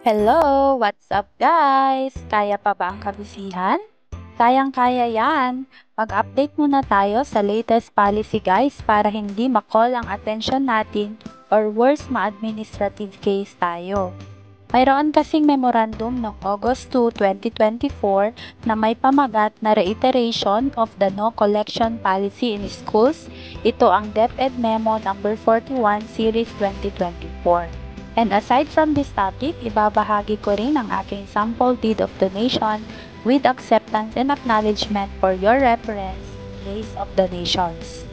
Hello! What's up guys? Kaya pa ba ang kabisihan? Kayang-kaya yan! Mag-update muna tayo sa latest policy guys para hindi makall ang attention natin or worse ma-administrative case tayo. Mayroon kasing memorandum noong August 2, 2024 na may pamagat na reiteration of the no collection policy in schools. Ito ang DepEd Memo No. 41 Series 2024. And aside from this topic, ibabahagi ko rin ang aking sample deed of donation with acceptance and acknowledgement for your reference, Race of Donations.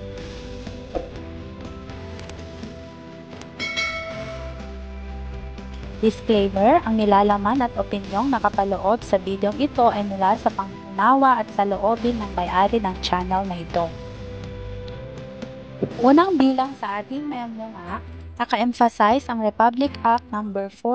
Disclaimer, ang nilalaman at opinyong nakapaloob sa bidyong ito ay mula sa pangunawa at sa loobin ng may-ari ng channel na ito. Unang bilang sa ating memo nga, naka-emphasize ang Republic Act No.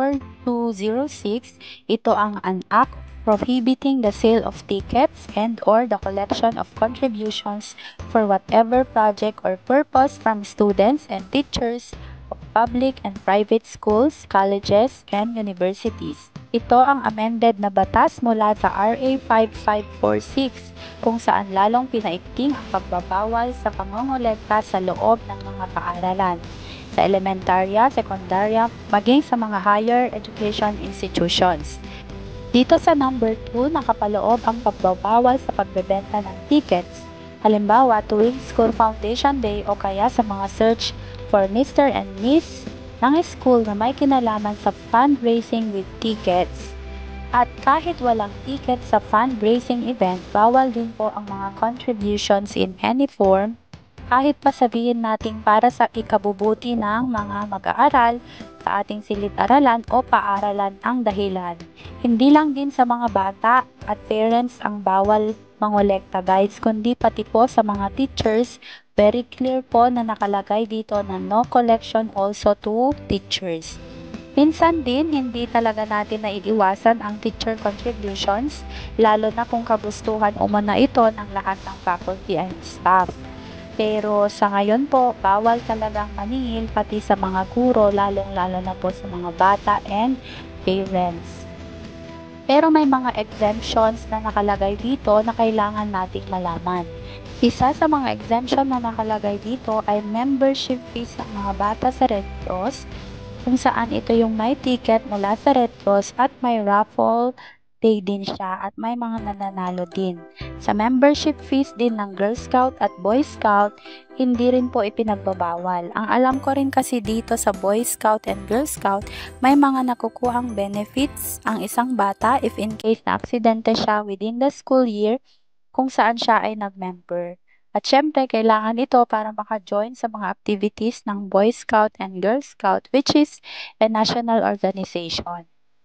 4206. Ito ang an act prohibiting the sale of tickets and or the collection of contributions for whatever project or purpose from students and teachers of public and private schools, colleges, and universities. Ito ang amended na batas mula sa RA 5546 kung saan lalong pinaigting ang pagbabawal sa pangongolekta sa loob ng mga paaralan, sa elementarya, sekundarya, maging sa mga higher education institutions. Dito sa number 2, nakapaloob ang pagbabawal sa pagbebenta ng tickets. Halimbawa, tuwing School Foundation Day o kaya sa mga search for Mr. and Miss ng school na may kinalaman sa fundraising with tickets. At kahit walang ticket sa fundraising event, bawal din po ang mga contributions in any form, kahit pa sabihin natin para sa ikabubuti ng mga mag-aaral sa ating silid-aralan o paaralan ang dahilan. Hindi lang din sa mga bata at parents ang bawal mangolekta guys, kundi pati po sa mga teachers. Very clear po na nakalagay dito na no collection also to teachers. Minsan din, hindi talaga natin naiiwasan ang teacher contributions, lalo na kung kagustuhan umana ito ng lahat ng faculty and staff. Pero sa ngayon po, bawal talagang maningil pati sa mga guro, lalong-lalo na po sa mga bata and parents. Pero may mga exemptions na nakalagay dito na kailangan nating malaman. Isa sa mga exemption na nakalagay dito ay membership fees ng mga bata sa Red Cross, kung saan ito yung may ticket mula sa Red Cross at may raffle day din siya at may mga nananalo din. Sa membership fees din ng Girl Scout at Boy Scout, hindi rin po ipinagbabawal. Ang alam ko rin kasi dito sa Boy Scout and Girl Scout, may mga nakukuhang benefits ang isang bata if in case na aksidente siya within the school year kung saan siya ay nag-member. At syempre, kailangan ito para maka-join sa mga activities ng Boy Scout and Girl Scout, which is a national organization.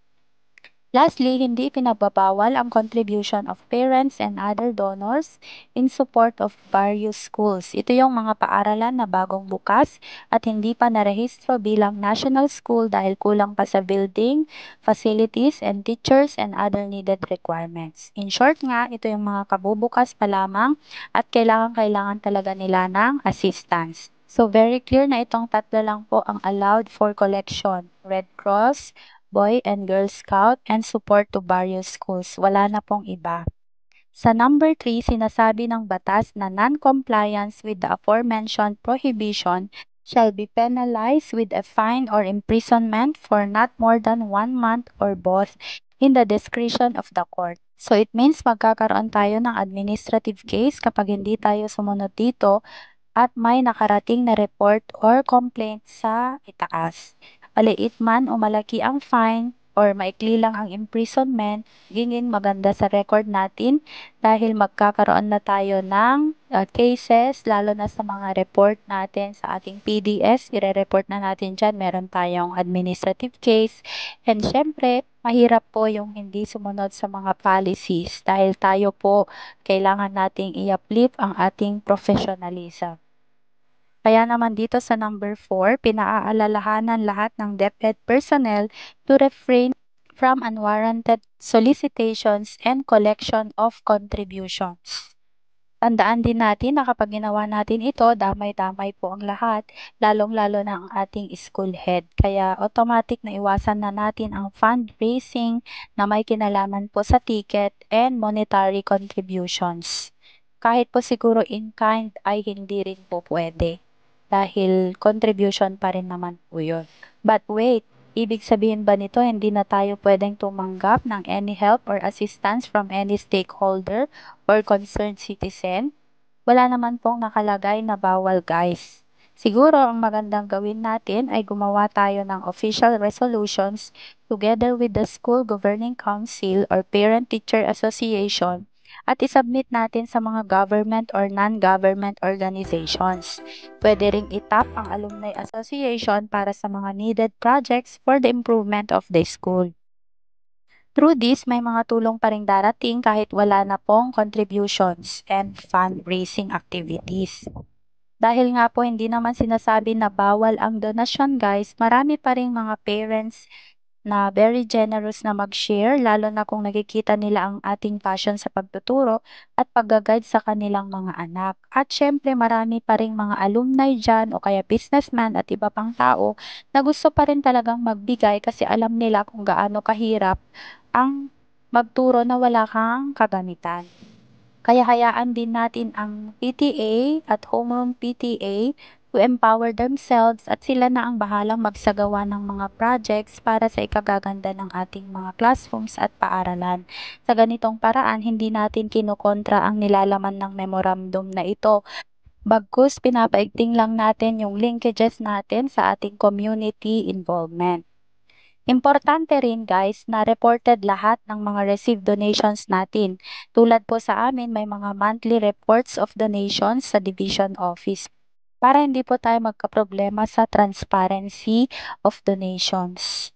Lastly, hindi pinagbabawal ang contribution of parents and other donors in support of various schools. Ito yung mga paaralan na bagong bukas at hindi pa narehistro bilang national school dahil kulang pa sa building, facilities, and teachers and other needed requirements. In short nga, ito yung mga kabubukas pa lamang at kailangan talaga nila ng assistance. So, very clear na itong tatlo lang po ang allowed for collection. Red Cross, Boy and Girl Scout, and support to various schools. Wala na pong iba. Sa number 3, sinasabi ng batas na non-compliance with the aforementioned prohibition shall be penalized with a fine or imprisonment for not more than 1 month or both in the discretion of the court. So it means magkakaroon tayo ng administrative case kapag hindi tayo sumunod dito at may nakarating na report or complaint sa itaas. Maliit man o malaki ang fine or maikli lang ang imprisonment, gingin maganda sa record natin dahil magkakaroon na tayo ng cases, lalo na sa mga report natin sa ating PDS, ire-report na natin dyan, meron tayong administrative case. And syempre, mahirap po yung hindi sumunod sa mga policies dahil tayo po kailangan nating i-uplift ang ating professionalism. Kaya naman dito sa number 4, pinaaalalahanan lahat ng DepEd personnel to refrain from unwarranted solicitations and collection of contributions. Tandaan din natin na kapag ginawa natin ito, damay-damay po ang lahat, lalong-lalo na ang ating school head. Kaya automatic na iwasan na natin ang fundraising na may kinalaman po sa ticket and monetary contributions. Kahit po siguro in kind ay hindi rin po pwede dahil contribution pa rin naman po yun. But wait, ibig sabihin ba nito hindi na tayo pwedeng tumanggap ng any help or assistance from any stakeholder or concerned citizen? Wala naman pong nakalagay na bawal, guys. Siguro ang magandang gawin natin ay gumawa tayo ng official resolutions together with the school governing council or parent-teacher association at isubmit natin sa mga government or non-government organizations. Pwede ring itap ang alumni association para sa mga needed projects for the improvement of the school. Through this, may mga tulong pa ring darating kahit wala na pong contributions and fundraising activities. Dahil nga po hindi naman sinasabi na bawal ang donasyon, guys, marami pa ring mga parents na very generous na mag-share lalo na kung nakikita nila ang ating passion sa pagtuturo at pag-guide sa kanilang mga anak. At syempre marami pa ring mga alumni dyan o kaya businessman at iba pang tao na gusto pa rin talagang magbigay kasi alam nila kung gaano kahirap ang magturo na wala kang kagamitan. Kaya hayaan din natin ang PTA at homeroom PTA to empower themselves at sila na ang bahalang magsagawa ng mga projects para sa ikagaganda ng ating mga classrooms at paaralan. Sa ganitong paraan, hindi natin kinokontra ang nilalaman ng memorandum na ito. Bagkus pinapaigting lang natin yung linkages natin sa ating community involvement. Importante rin, guys, na reported lahat ng mga received donations natin. Tulad po sa amin, may mga monthly reports of donations sa division office para hindi po tayo magkaproblema sa transparency of donations.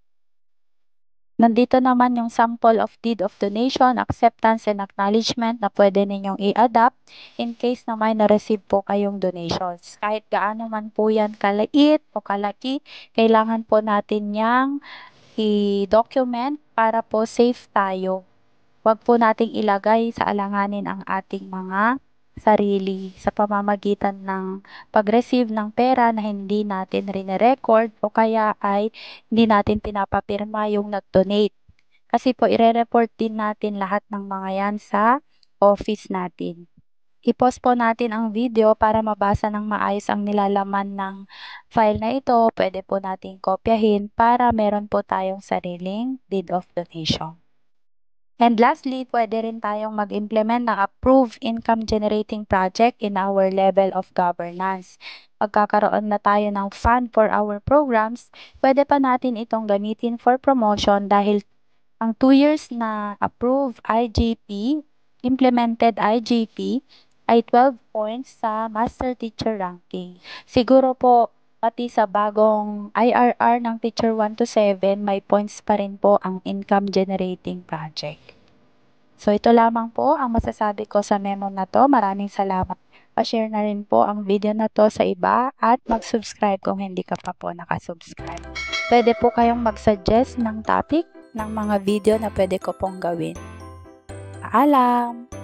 Nandito naman yung sample of deed of donation, acceptance, and acknowledgement na pwede ninyong i-adapt in case na may na-receive po kayong donations. Kahit gaano man po yan kaliit o kalaki, kailangan po natin yang i-document para po safe tayo. Huwag po nating ilagay sa alanganin ang ating mga sarili sa pamamagitan ng pag-receive ng pera na hindi natin rine-record o kaya ay hindi natin pinapapirma yung nag-donate. Kasi po ire-report din natin lahat ng mga yan sa office natin. I-pause po natin ang video para mabasa ng maayos ang nilalaman ng file na ito. Pwede po nating kopyahin para meron po tayong sariling deed of donation. And lastly, pwede rin tayong mag-implement ng approved income generating project in our level of governance. Pagkakaroon na tayo ng fund for our programs, pwede pa natin itong gamitin for promotion dahil ang 2 years na approved IGP, implemented IGP, ay 12 points sa Master Teacher Ranking. Siguro po, pati sa bagong IRR ng Teacher 1 to 7, may points pa rin po ang income generating project. So, ito lamang po ang masasabi ko sa memo na to. Maraming salamat. Pa-share na rin po ang video na to sa iba at mag-subscribe kung hindi ka pa po nakasubscribe. Pwede po kayong mag-suggest ng topic ng mga video na pwede ko pong gawin. Paalam!